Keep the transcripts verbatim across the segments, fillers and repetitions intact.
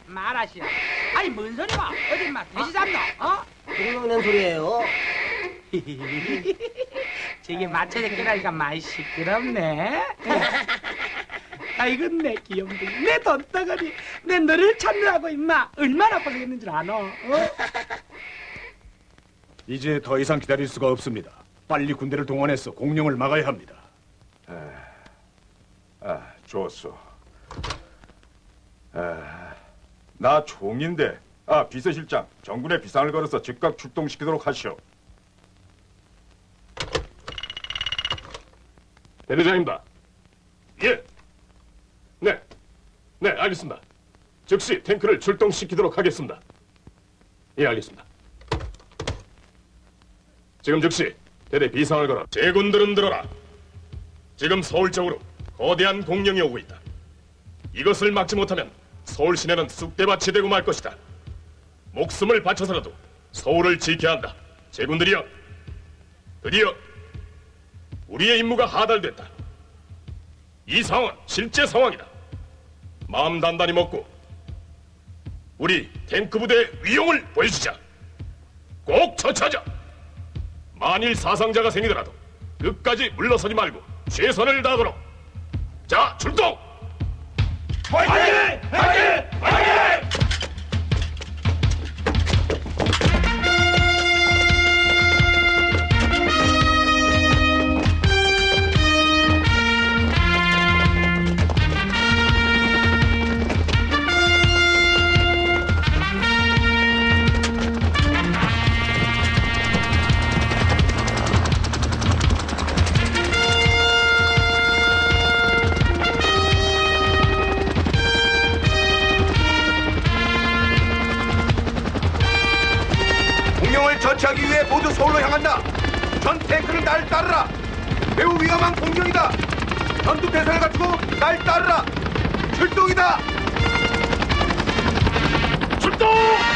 말하시오. 아니 뭔 소리 봐. 어디 막 돼지 잡노? 어? 공룡낸 소리예요. 저게 맞춰서 끼라니까 많이 시끄럽네. 아 이건 내 귀염둥이, 내 돈덩어리, 내 너를 찾느라고 임마 얼마나 고생했는 줄 아노? 어? 이제 더 이상 기다릴 수가 없습니다. 빨리 군대를 동원해서 공룡을 막아야 합니다. 아, 아 좋소. 아, 나 총인데, 아 비서실장 정군에 비상을 걸어서 즉각 출동시키도록 하시오. 대대장입니다. 예. 네. 네, 알겠습니다. 즉시 탱크를 출동시키도록 하겠습니다. 예, 알겠습니다. 지금 즉시 대대 비상을 걸어 제군들은 들어라. 지금 서울 쪽으로 거대한 공룡이 오고 있다. 이것을 막지 못하면 서울 시내는 쑥대밭이 되고 말 것이다. 목숨을 바쳐서라도 서울을 지켜야 한다. 제군들이여, 드디어 우리의 임무가 하달됐다. 이 상황은 실제 상황이다. 마음 단단히 먹고 우리 탱크 부대의 위용을 보여주자. 꼭 처치하자. 만일 사상자가 생기더라도 끝까지 물러서지 말고 최선을 다하도록. 자, 출동! 화이팅! 화이팅! 화이팅! 처치하기 위해 모두 서울로 향한다. 전 탱크는 날 따르라. 매우 위험한 공격이다. 전투 태세를 갖추고 날 따르라. 출동이다. 출동!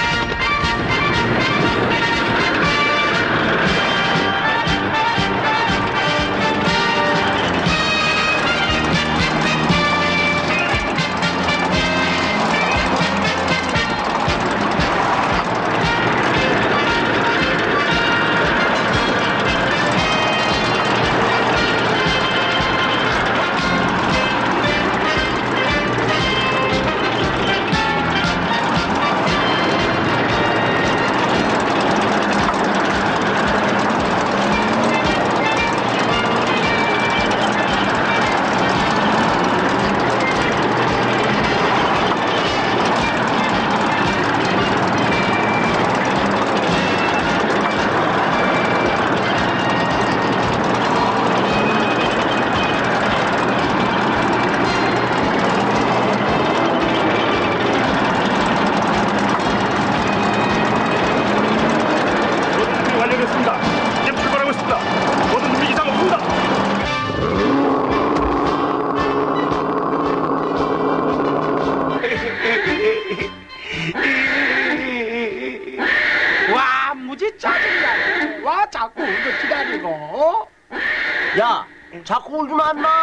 와 무지 짜증나. 와 자꾸 울고 기다리고. 야, 자꾸 울지 마, 인마.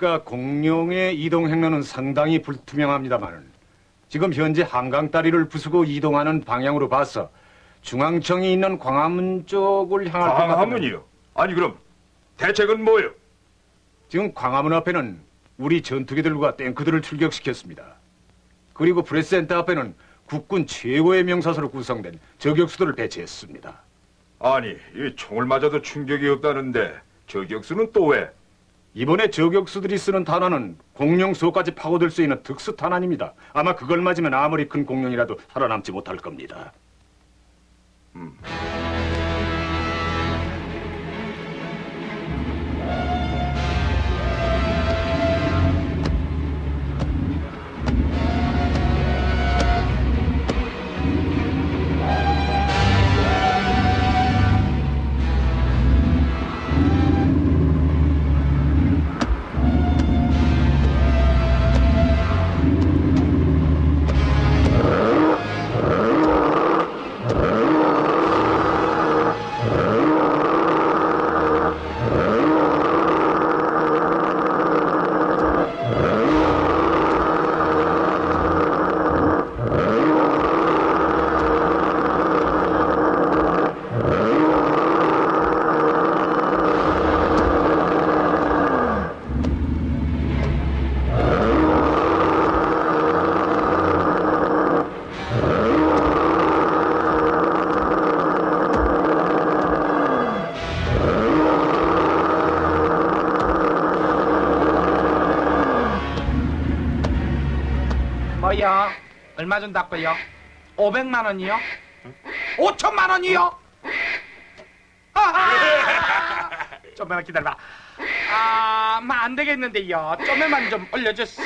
보니까 공룡의 이동 행로는 상당히 불투명합니다만 지금 현재 한강 다리를 부수고 이동하는 방향으로 봐서 중앙청이 있는 광화문 쪽을 향할 것 같아요. 광화문이요? 아니 그럼 대책은 뭐예요? 지금 광화문 앞에는 우리 전투기들과 탱크들을 출격시켰습니다. 그리고 프레스센터 앞에는 국군 최고의 명사수로 구성된 저격수들을 배치했습니다. 아니 이 총을 맞아도 충격이 없다는데 저격수는 또 왜? 이번에 저격수들이 쓰는 탄환은 공룡 속까지 파고들 수 있는 특수 탄환입니다. 아마 그걸 맞으면 아무리 큰 공룡이라도 살아남지 못할 겁니다. 음. 뭐요? 얼마 준다고요? 오백만 원이요? 오천만 원이요? 아하! 좀만 기다려봐. 아, 뭐 안 되겠는데요. 좀만 좀 올려줬어.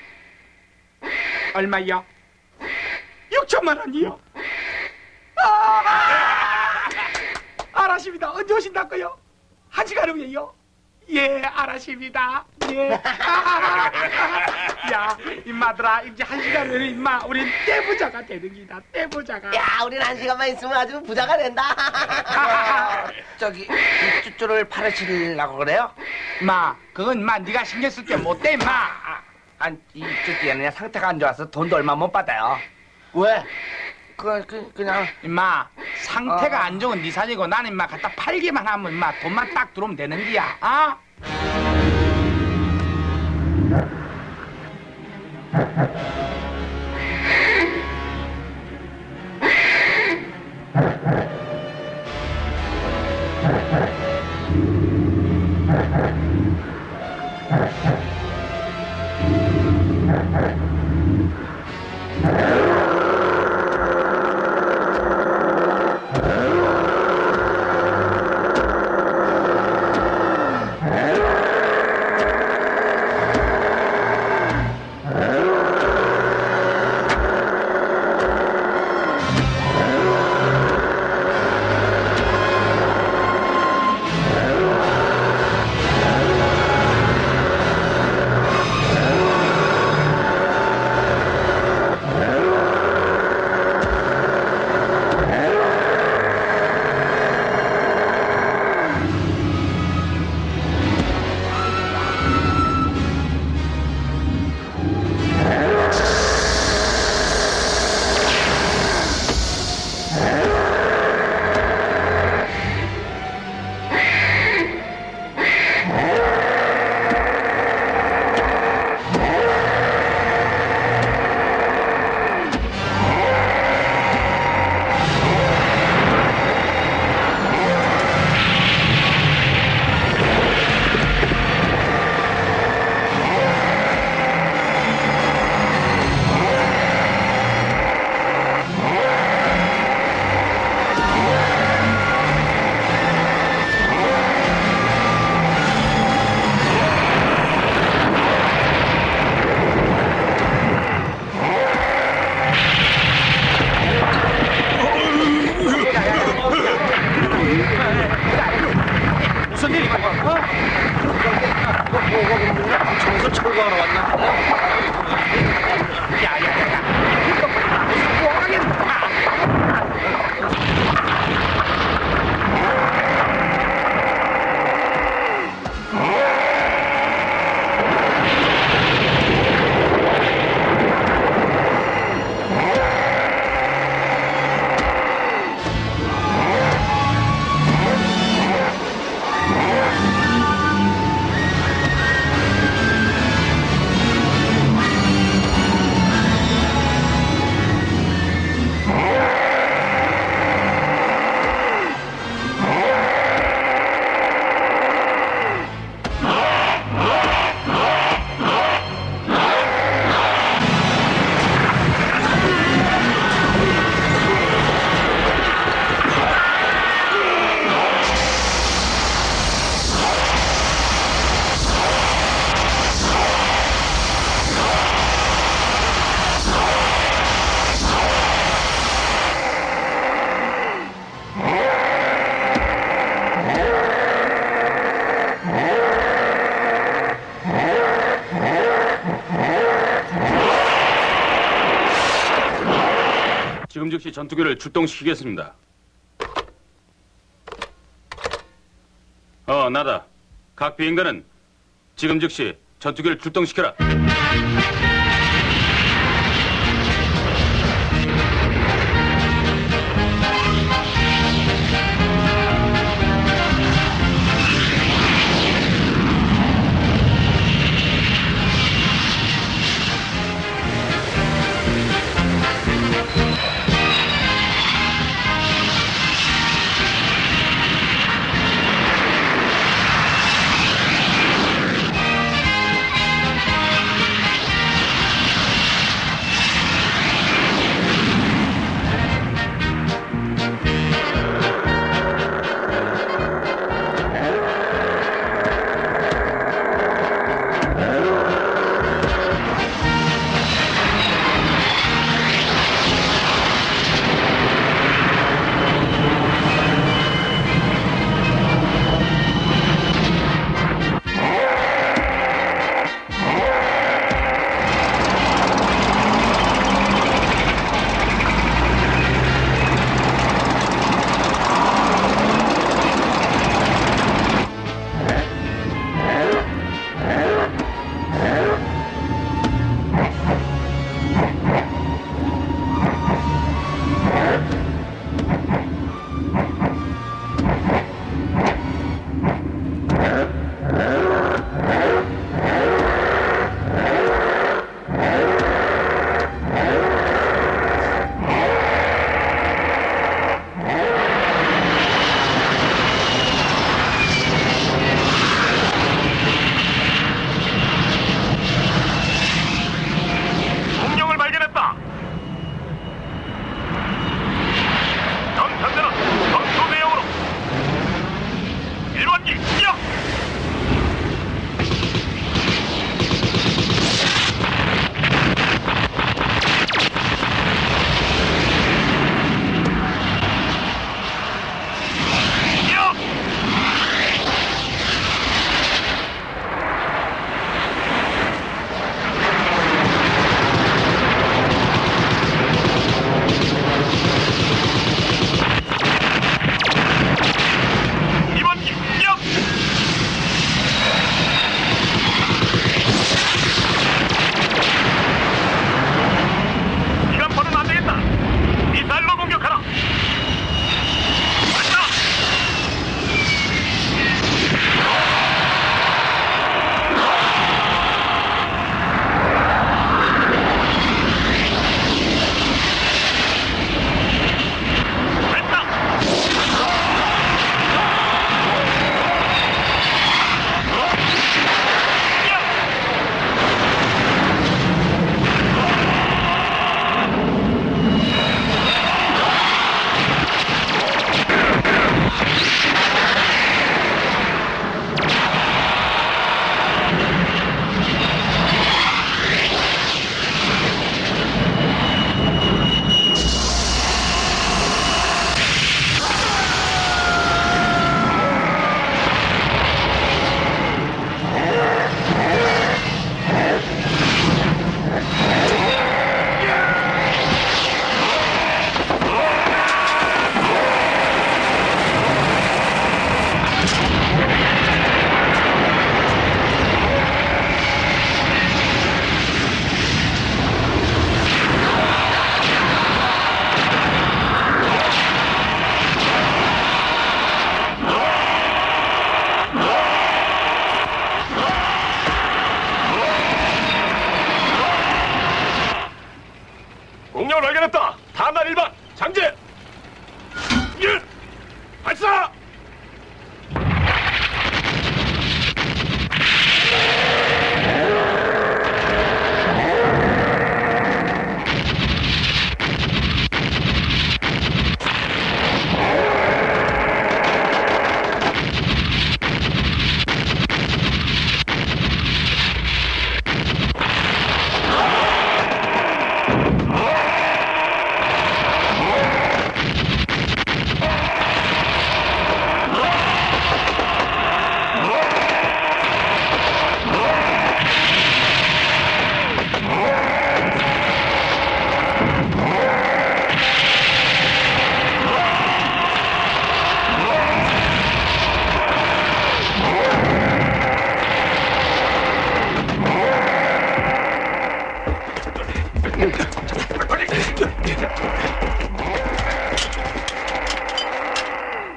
얼마요? 육천만 원이요? 아! 알았습니다. 언제 오신다고요? 한 시간 후에요? 예, 알았습니다. 예. 야, 임마들아, 이제 한 시간 후에 임마, 우린 떼부자가 되는 기다. 떼부자가. 야, 우린 한 시간만 있으면 아주 부자가 된다. 저기 이 쭈쭈를 팔으시려고 그래요? 마, 그건 마 네가 신경 쓸 게 못 돼, 임마. 아니 이 쭈쭈는 그냥 상태가 안 좋아서 돈도 얼마 못 받아요. 왜? 그, 그 그냥 임마, 상태가 어. 안 좋은 네 사정이고 나는 임마 갖다 팔기만 하면 임마 돈만 딱 들어오면 되는 기야. 아? 무슨 일이야? 어? 청소 철거하러 왔나? 야야야야, 이거 무슨 뭐 하겠나? 즉시 전투기를 출동시키겠습니다. 어, 나다. 각 비행단은 지금 즉시 전투기를 출동시켜라.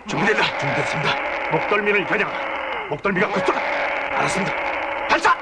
준비됐다. 준비됐습니다. 목덜미를 겨냥하라. 목덜미가 그쪽다. 알았습니다. 발사!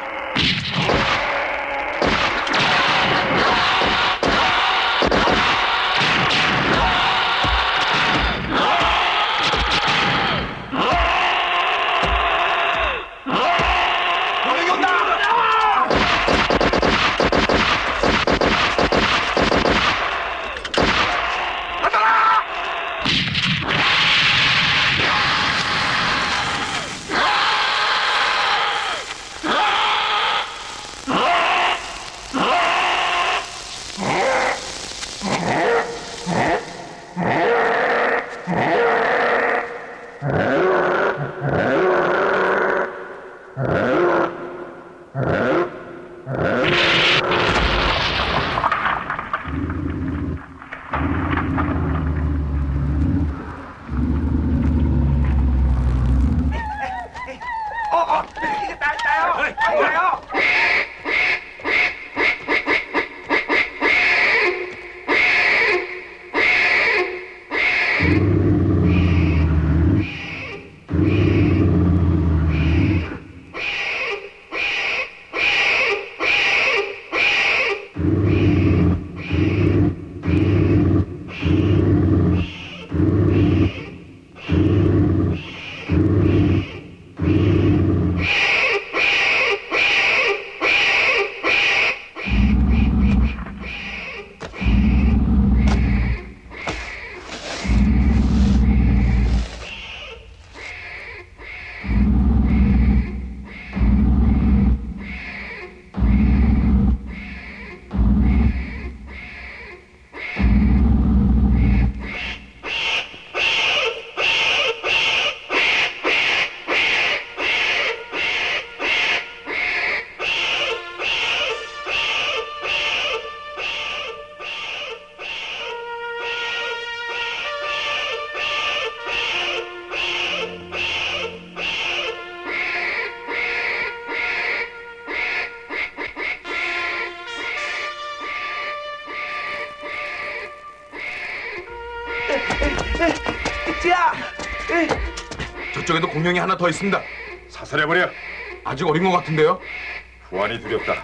저쪽에도 공룡이 하나 더 있습니다. 사살해버려. 아직 어린 것 같은데요? 후환이 두렵다.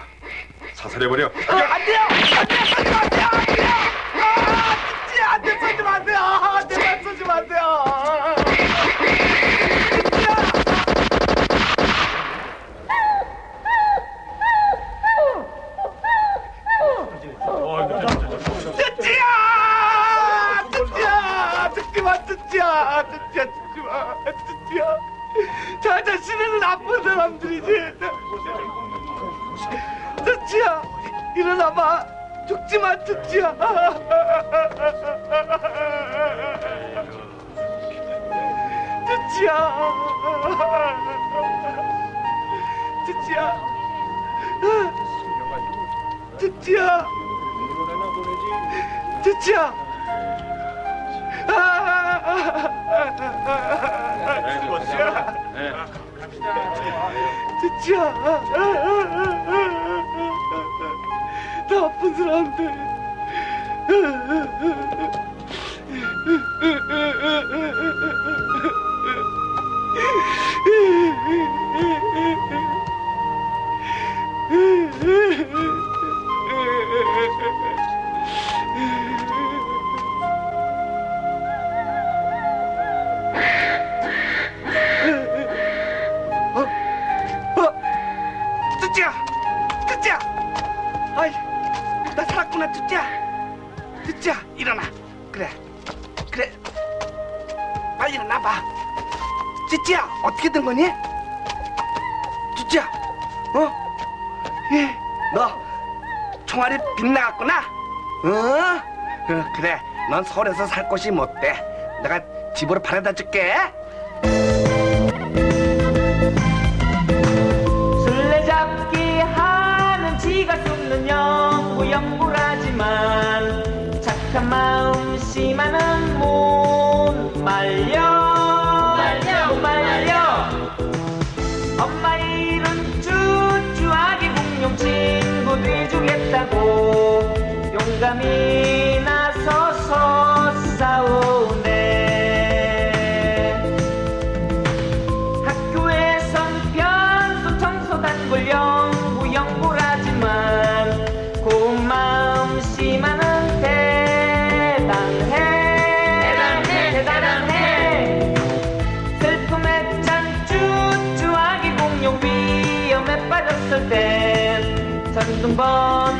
사살해버려. 아, 안 돼요! 안 돼요! 쏘지 마세요! 안 돼요! 아, 진짜 안 돼! 쏘지 마세요! 아, 제발 쏘지 마세요! 뚜찌야! 뚜찌야! 뚜찌마, 뚜찌야! 뚜찌야, 뚜찌마, 뚜찌야! 저 아저씨는 나쁜 사람들이지. 뚜찌야, 일어나봐. 죽지마, 뚜찌야. 뚜찌야, 뚜찌야, 뚜찌야, 뚜찌야. 뚜찌야, 나쁜 사람들. 나 살았구나, 뚜찌야. 뚜찌야, 일어나. 그래, 그래. 빨리 일어나봐. 뚜찌야, 어떻게 된 거니? 뚜찌야, 어? 예, 너 총알이 빗나갔구나. 어? 어, 그래, 넌 서울에서 살 곳이 못 돼. 내가 집으로 바래다 줄게. 술래잡기 하는 지가 숨는 영구영구라지만 착한 마음 심하는 못 말려 말려 말려. 엄마 일은 쭈쭈하게 공룡 친구 돼주겠다고 용감히 나서서 싸우네. 둥둥번